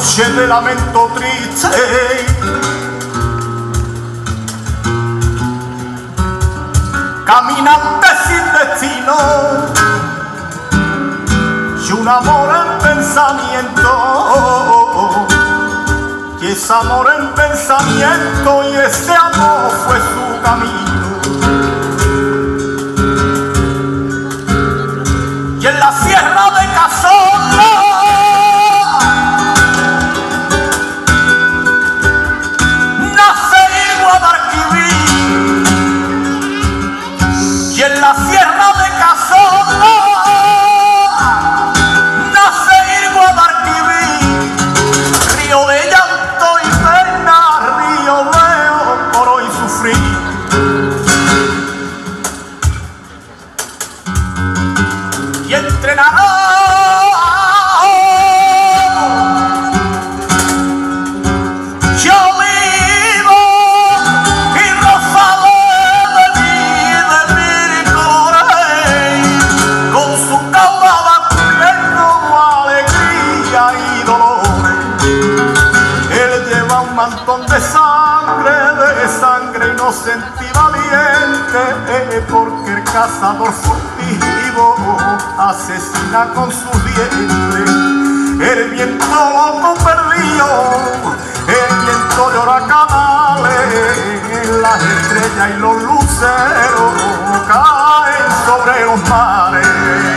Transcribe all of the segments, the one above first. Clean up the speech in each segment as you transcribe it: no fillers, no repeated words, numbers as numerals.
noche de lamento triste, caminante sin destino y un amor en pensamiento, y ese amor en pensamiento y ese amor fue su camino. Y en la sierra de Cazorla nace Guadalquivir, y en la sierra de Cazorla nace Guadalquivir, río de llanto y pena, río de oro y sufrir. Y entre naranjo y olivo y rosales de mi colores, con su caudal lleno de alegría y dolores, él lleva un mantón de sangre inocente y valiente, porque el cazador furtivo asesina con sus dientes. El viento loco perdió, el viento llora canales, las estrellas y los luceros caen sobre los mares.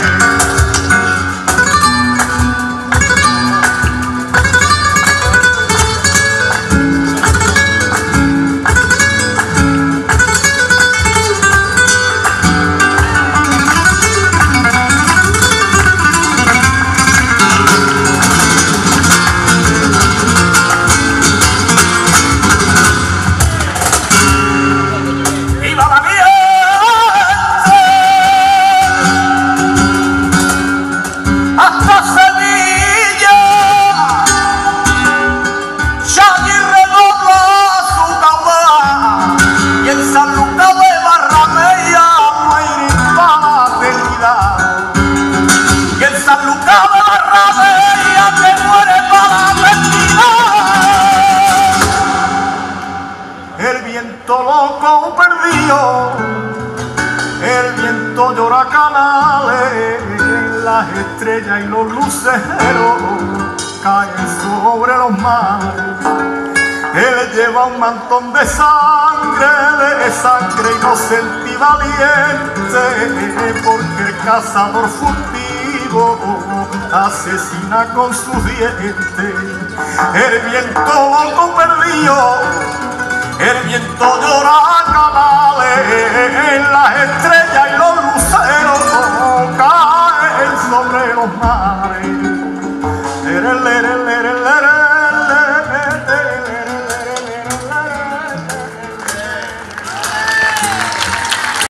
El viento loco perdió, el viento llora canales, las estrellas y los luceros caen sobre los mares. Él lleva un mantón de sangre inocente y valiente, porque el cazador furtivo asesina con sus dientes. El viento loco perdió, el viento llora canales, las estrellas